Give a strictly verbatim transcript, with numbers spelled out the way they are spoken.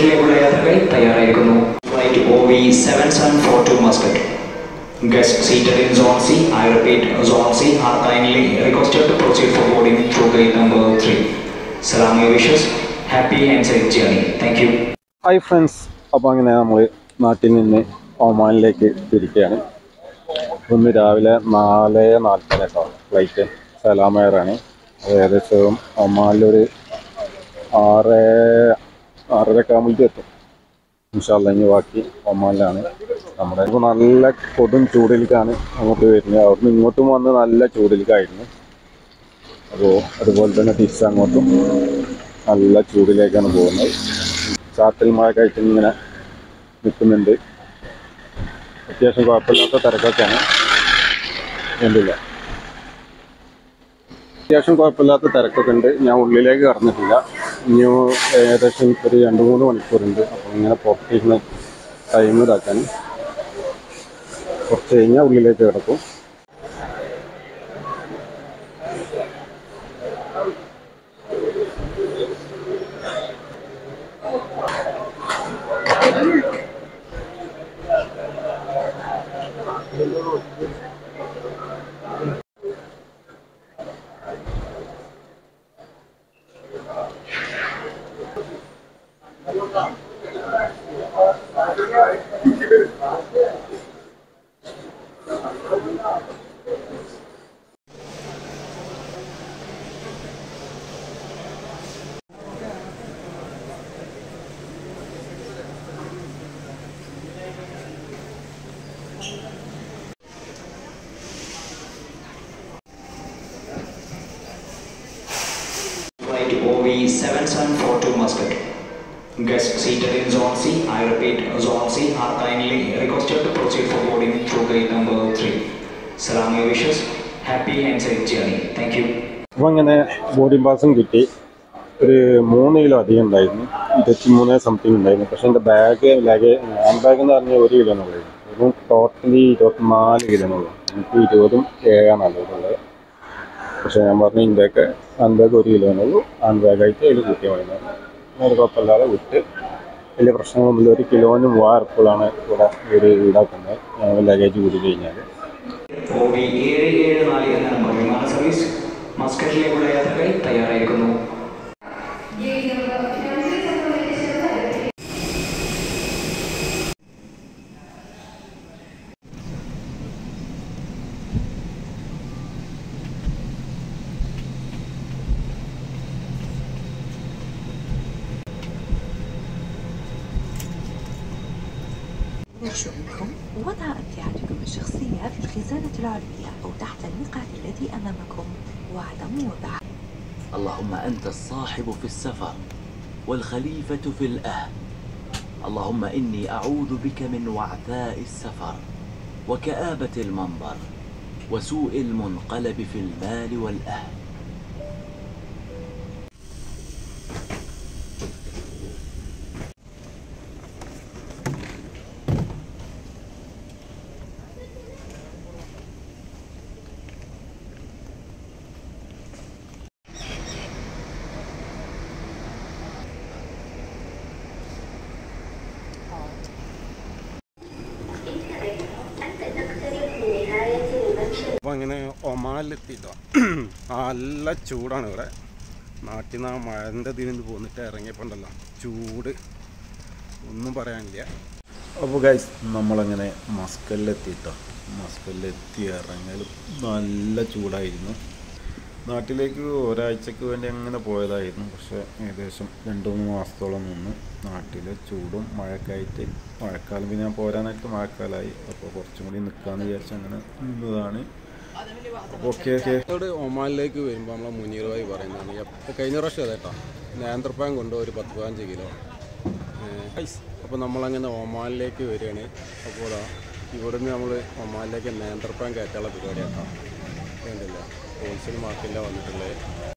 മസ്കറ്റിലേക്കുള്ള യാത്രകൾ തയ്യാറായിരിക്കുന്നു. Flight O V seven seven four two Muscat. Guests seated in Zone C, I repeat, Zone C, are kindly requested to proceed for boarding through gate number three. Salami wishes, happy and safe journey. Thank you. Hi friends, അപ്പോൾ അങ്ങനെ നമ്മൾ നാട്ടിൽ നിന്ന് ഒമാനിലേക്ക് തിരിക്കുകയാണ്. ഇന്ന് രാവിലെ നാല് നാൽപ്പതിനെട്ടാണ് flight. സലാം എയറാണ്. അത് ഏകദേശം ഒമാനിലൊരു ആറ് ആറരയൊക്കെ ആകുമ്പോഴേക്കും എത്തും. ഇൻഷാ അല്ലാഹ്. ഇനി ബാക്കി ഒമാനിലാണ്. നമ്മുടെ ഇപ്പോൾ നല്ല കൊടും ചൂടിലേക്കാണ് അങ്ങോട്ട് വരുന്നത്. അവിടുന്ന് ഇങ്ങോട്ടും വന്ന് നല്ല ചൂടിലേക്കായിരുന്നു. അപ്പോൾ അതുപോലെ തന്നെ തിരിച്ച് അങ്ങോട്ടും നല്ല ചൂടിലേക്കാണ് പോകുന്നത്. ചാറ്റൽ മഴയൊക്കെ ആയിട്ട് ഇങ്ങനെ നിൽക്കുന്നുണ്ട്. അത്യാവശ്യം കുഴപ്പമില്ലാത്ത തിരക്കൊക്കെയാണ്. എന്തില്ല അത്യാവശ്യം കുഴപ്പമില്ലാത്ത തിരക്കൊക്കെ ഉണ്ട്. ഞാൻ ഉള്ളിലേക്ക് കടന്നിട്ടില്ല. ഇനി ഏകദേശം ഒരു രണ്ട് മൂന്ന് മണിക്കൂറുണ്ട്. അപ്പോൾ ഇങ്ങനെ പുറത്തിരുന്ന് ടൈം ഇതാക്കാൻ കുറച്ച് കഴിഞ്ഞാൽ ഉള്ളിലേക്ക് കിടക്കും. Flight O V seven seven four two Muscat. Guests seated in Zone C, I repeat, Zone C, are kindly requested to proceed for boarding through gate number three. Salami wishes, happy and safe journey. Thank you. അപ്പോൾ അങ്ങനെ boarding പാസും കിട്ടി. ഒരു മൂന്ന് kilo അധികം ഉണ്ടായിരുന്നു. ഇരുപത്തി മൂന്ന് something ഉണ്ടായിരുന്നു. പക്ഷേ എൻ്റെ ബാഗ് ലഗേജ് ഹാൻഡ് ബാഗ് എന്ന് പറഞ്ഞാൽ ഒരു കിലോ എന്നുള്ളത്. ഇപ്പം ടോട്ടലി ഇരുപത്തിനാല് കിലോ എന്നുള്ളൂ. എനിക്ക് ഇരുപതും ഏഴാണ് നല്ലതുള്ളത്. പക്ഷേ ഞാൻ പറഞ്ഞു ഇതിൻ്റെയൊക്കെ ഹാൻഡ് ബാഗ് ഒരു കിലോ എന്നുള്ളൂ. ഹാൻഡ് ബാഗായിട്ട് അതിൽ കൂട്ടിയാൽ മതി. അത് കുഴപ്പമില്ലാതെ വിട്ട് വലിയ പ്രശ്നങ്ങളൊന്നുമില്ല. ഒരു കിലോന് മൂവായിരം ഉറുപ്പികയാണ് ഇവിടെ ഒരു ഈടാക്കുന്നത് ഞങ്ങൾ ലഗേജ് കൂടി കഴിഞ്ഞാൽ. O V ഏഴ് ഏഴ് നാല് എന്ന നമ്പർ വിമാന സർവീസ് മസ്കറ്റിലേക്കുള്ള യാത്രകൾ തയ്യാറായിരിക്കുന്നു. نرجو منكم وضع أمتعتكم الشخصية في الخزانة العلوية أو تحت المقعد الذي أمامكم وعدم وضعها. اللهم أنت الصاحب في السفر والخليفة في الأهل. اللهم إني أعوذ بك من وعثاء السفر وكآبة المنظر وسوء المنقلب في المال والأهل. അപ്പോൾ അങ്ങനെ ഒമാനിലെത്തിയിട്ടോ. നല്ല ചൂടാണ് ഇവിടെ. നാട്ടിൽ നിന്ന് ആ മഴൻ്റെ ഇതിന് പോന്നിട്ട് ഇറങ്ങിയപ്പോണ്ടല്ലോ ചൂട് ഒന്നും പറയാനില്ല. അപ്പോൾ ഗൈസ് നമ്മളങ്ങനെ മസ്കലിലെത്തിയിട്ടോ. മസ്കലിലെത്തി ഇറങ്ങലും നല്ല ചൂടായിരുന്നു. നാട്ടിലേക്ക് ഒരാഴ്ചക്ക് വേണ്ടി അങ്ങനെ പോയതായിരുന്നു. പക്ഷേ ഏകദേശം രണ്ട് മൂന്ന് മാസത്തോളം നിന്ന് നാട്ടിലെ ചൂടും മഴക്കായിട്ട് മഴക്കാലം പിന്നെ ഞാൻ പോരാനായിട്ട് മഴക്കാലമായി. അപ്പോൾ കുറച്ചും കൂടി നിൽക്കാമെന്ന് വിചാരിച്ച് അങ്ങനെ നിന്നതാണ്. അപ്പോൾ ഓക്കെ ഓക്കെ ഒമാനിലേക്ക് വരുമ്പോൾ നമ്മളെ മുനീർ ഭായി പറയുന്നതാണ് അപ്പോൾ കഴിഞ്ഞ പ്രാവശ്യം അതേട്ടോ നേന്ത്രപ്പഴം കൊണ്ട് ഒരു പത്ത് പതിനഞ്ച് കിലോ. അപ്പോൾ നമ്മളങ്ങനെ ഒമാനിലേക്ക് വരികയാണ്. അപ്പോൾ ഇവിടുന്ന് നമ്മൾ ഒമാനിലേക്ക് നേന്ത്രപ്പഴം കയറ്റാനുള്ള പരിപാടിയാട്ടോ. വേണ്ടില്ല ഹോൾസെയിൽ മാർക്കറ്റിലാണ് വന്നിട്ടുള്ളത്.